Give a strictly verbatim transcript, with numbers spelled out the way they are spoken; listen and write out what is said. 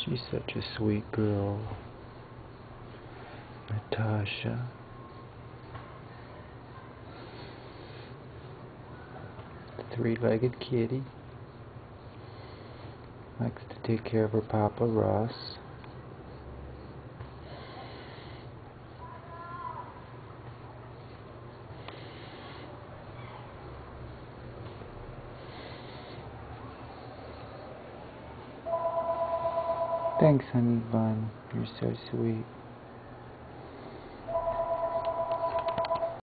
She's such a sweet girl. Natasha. Three-legged kitty. Likes to take care of her Papa Ross. Thanks, honey bun. You're so sweet.